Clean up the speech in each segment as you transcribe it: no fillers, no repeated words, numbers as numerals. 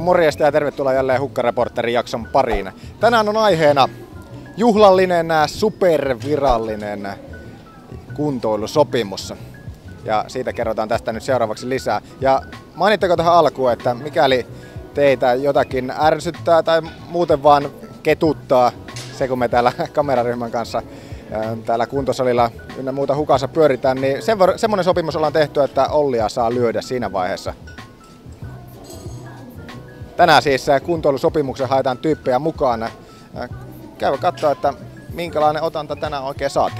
Morjesta ja tervetuloa jälleen Hukka-reporterin jakson pariin. Tänään on aiheena juhlallinen, supervirallinen kuntoilusopimus. Ja siitä kerrotaan tästä nyt seuraavaksi lisää. Ja mainittako tähän alkuun, että mikäli teitä jotakin ärsyttää tai muuten vaan ketuttaa se, kun me täällä kameraryhmän kanssa täällä kuntosalilla ynnä muuta hukassa pyöritään, niin semmoinen sopimus ollaan tehty, että Ollia saa lyödä siinä vaiheessa. Tänään siis kuntoilusopimuksen haetaan tyyppejä mukaan. Käy katsoa, että minkälainen otanta tänään oikein saatiin.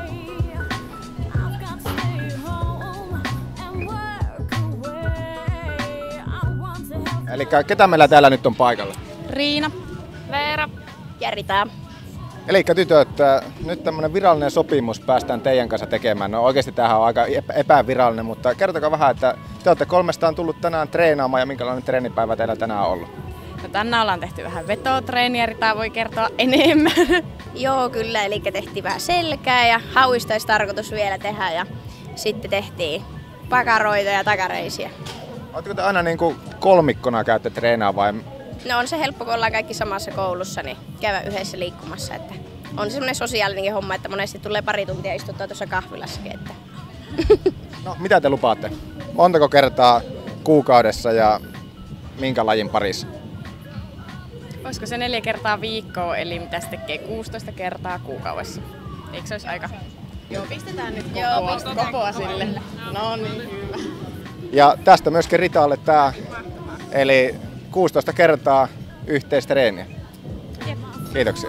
Eli ketä meillä täällä nyt on paikalla? Riina, Veera ja Rita. Eli tytöt, nyt tämmönen virallinen sopimus päästään teidän kanssa tekemään. No oikeasti tämähän on aika epävirallinen, mutta kertokaa vähän, että te olette kolmestaan tullut tänään treenaamaan ja minkälainen treenipäivä teillä tänään on ollut? No tänään ollaan tehty vähän vetotreeniä, Rita voi kertoa enemmän. Joo, kyllä, eli tehtiin vähän selkää ja hauista olisi tarkoitus vielä tehdä ja sitten tehtiin pakaroita ja takareisiä. Oletteko te aina niin kuin kolmikkona käytte treenaa vai? No on se helppo, kun ollaan kaikki samassa koulussa, niin käydä yhdessä liikkumassa. Että on se semmoinen sosiaalinenkin homma, että monesti tulee pari tuntia istuttua tuossa kahvilassakin. Että. No mitä te lupaatte? Montako kertaa kuukaudessa ja minkä lajin parissa? Olisiko se 4 kertaa viikkoa, eli mitä se tekee 16 kertaa kuukaudessa? Eikö se olisi aika? Joo, pistetään nyt kopoa sille. No niin, hyvä. Ja tästä myöskin Ritalle tää, eli 16 kertaa yhteistreeniä. Jep. Kiitoksia.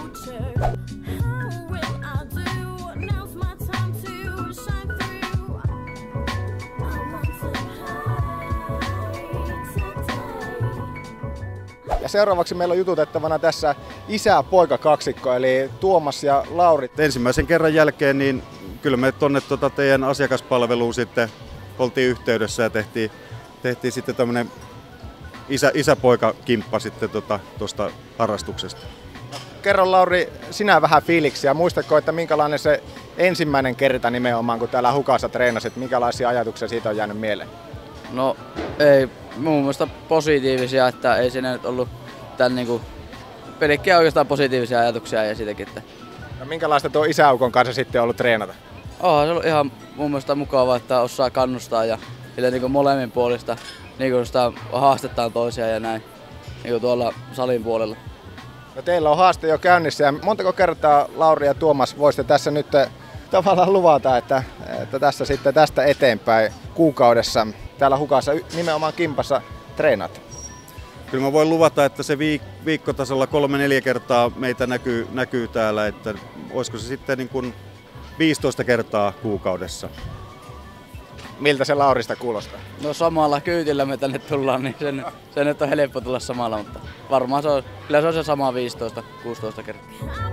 Ja seuraavaksi meillä on jututettavana tässä isä-poika-kaksikko, eli Tuomas ja Lauri. Ensimmäisen kerran jälkeen niin kyllä me tuonne teidän asiakaspalveluun sitten oltiin yhteydessä ja tehtiin sitten tämmöinen isä-poika-kimppa sitten tuosta harrastuksesta. Kerro Lauri, sinä vähän fiiliksiä. Muistatko, että minkälainen se ensimmäinen kerta nimenomaan, kun täällä hukassa treenasit, minkälaisia ajatuksia siitä on jäänyt mieleen? No ei, mun mielestä positiivisia, että ei siinä nyt ollut tämän niinku pelkkiä oikeastaan positiivisia ajatuksia ja siitäkin. Että. No minkälaista tuo isäukon kanssa sitten on ollut treenata? Se on ihan mun mielestä mukavaa, että osaa kannustaa ja niinku molemmin puolista niinku sitä haastetaan toisiaan ja näin niinku tuolla salin puolella. No teillä on haaste jo käynnissä ja montako kertaa Lauri ja Tuomas voisitte tässä nyt tavallaan luvata, että tässä sitten tästä eteenpäin kuukaudessa täällä hukassa nimenomaan kimpassa treenat? Kyllä mä voin luvata, että se viikkotasolla 3-4 kertaa meitä näkyy täällä, että olisiko se sitten niin kuin 15 kertaa kuukaudessa. Miltä se Laurista kuulostaa? No samalla kyytillä me tänne tullaan, niin se nyt on helppo tulla samalla, mutta varmaan kyllä se on se sama 15-16 kertaa.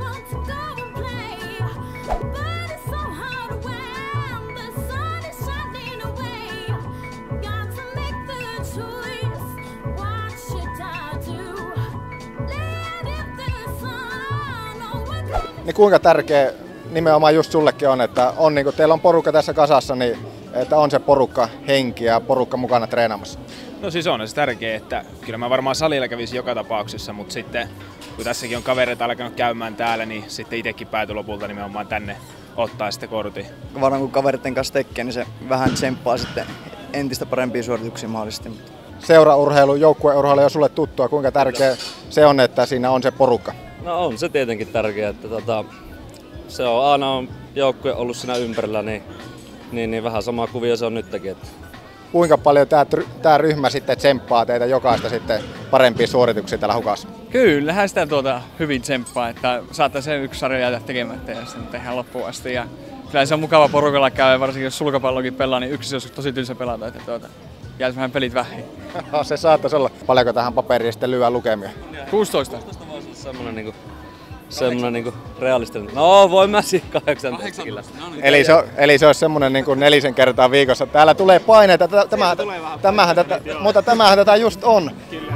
Niin kuinka tärkeä nimenomaan just sullekin on, että on, niin kun teillä on porukka tässä kasassa, niin että on se porukka henki ja porukka mukana treenaamassa? No siis on se tärkeää, että kyllä mä varmaan salilla kävisin joka tapauksessa, mutta sitten kun tässäkin on kavereita alkanut käymään täällä, niin sitten itsekin päätyi lopulta nimenomaan tänne ottaa sitten kortin. Varmaan kun kavereiden kanssa tekee, niin se vähän tsemppaa sitten entistä parempia suorituksia mahdollisesti. Seuraurheilu, joukkueurheilu on sulle tuttua, kuinka tärkeä se on, että siinä on se porukka? No on se tietenkin tärkeää, että se on aina joukkue ollut siinä ympärillä, niin vähän sama kuvio se on nytkin. Että. Kuinka paljon tämä ryhmä sitten tsemppaa teitä jokaista sitten parempia suorituksia täällä hukassa? Kyllähän sitä hyvin tsemppaa, että saattaa se yksi sarja jäädä tekemättä ja sitten tehdään loppuun asti. Ja kyllä se on mukava porukalla käydä, varsinkin jos sulkapallokin pelaa, niin yksi olisi tosi tylsä pelata, että jäisi vähän pelit vähin. Se saattaisi olla. Paljonko tähän paperiin sitten lyö lukemia? 16. 16 voisi olla semmoinen niinku realistinen. No voin mä siihen 18 kyllä. Eli se olisi semmoinen niinku 4 kertaa viikossa. Täällä tulee paineita, mutta tämähän tätä just on. Kyllä.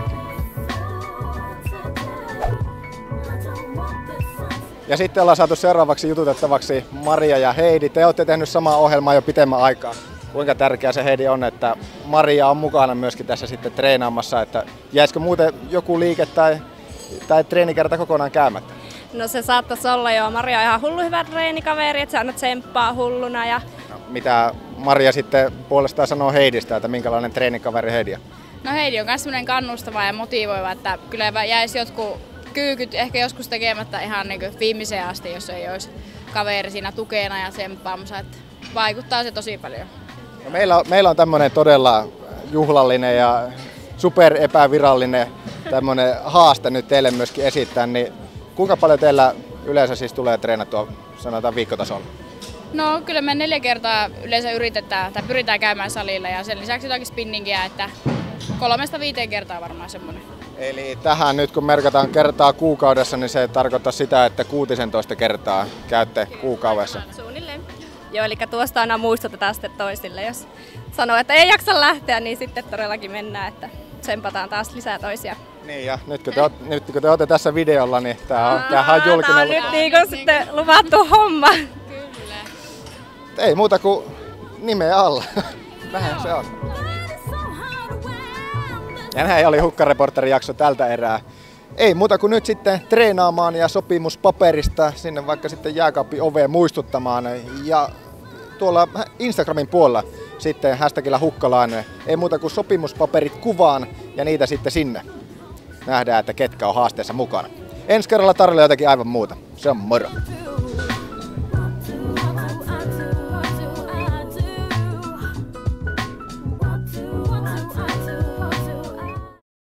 Ja sitten ollaan saatu seuraavaksi jututettavaksi Maria ja Heidi. Te olette tehnyt samaa ohjelmaa jo pitemmän aikaa. Kuinka tärkeää se Heidi on, että Maria on mukana myöskin tässä sitten treenaamassa, että jäisikö muuten joku liike tai treenikerta kokonaan käymättä? No se saattaisi olla jo. Maria on ihan hullu hyvä treenikaveri, että se aina tsemppaa hulluna. Ja... Mitä Maria sitten puolestaan sanoo Heidistä, että minkälainen treenikaveri Heidi on? No Heidi on myös sellainen kannustava ja motivoiva, että kyllä jäisi jotkut kyykyt ehkä joskus tekemättä ihan niin kuin viimeiseen asti, jos ei olisi kaveri siinä tukena ja tsemppaamassa. Että vaikuttaa se tosi paljon. No meillä on tämmöinen todella juhlallinen ja super epävirallinen tämmöinen haaste nyt teille myöskin esittää, niin kuinka paljon teillä yleensä siis tulee treenattua, sanotaan viikkotasolla? No kyllä me 4 kertaa yleensä pyritään käymään salilla ja sen lisäksi jotakin spinningiä, että 3-5 kertaa varmaan semmoinen. Eli tähän nyt kun merkataan kertaa kuukaudessa, niin se tarkoittaa sitä, että 16 kertaa käytte kuukaudessa. Suunnilleen. Joo, eli tuosta aina muistutetaan sitten toisille, jos sanoo, että ei jaksa lähteä, niin sitten todellakin mennään, että tsempataan taas lisää toisia. Niin ja nyt kun te olette tässä videolla, niin tämähän on julkinen. Tämä on nyt niin kuin sitten luvattu homma. Kyllä. Ei muuta kuin nimeä alla. Vähän se on. Ja näin oli Hukka-reporterin jakso tältä erää. Ei muuta kuin nyt sitten treenaamaan ja sopimuspaperista sinne vaikka sitten jääkaapin oveen muistuttamaan. Ja tuolla Instagramin puolella sitten hashtagillä Hukkalainen. Ei muuta kuin sopimuspaperit kuvaan ja niitä sitten sinne. Nähdään, että ketkä on haasteessa mukana. Ensi kerralla tarjolla jotakin aivan muuta. Se on moro!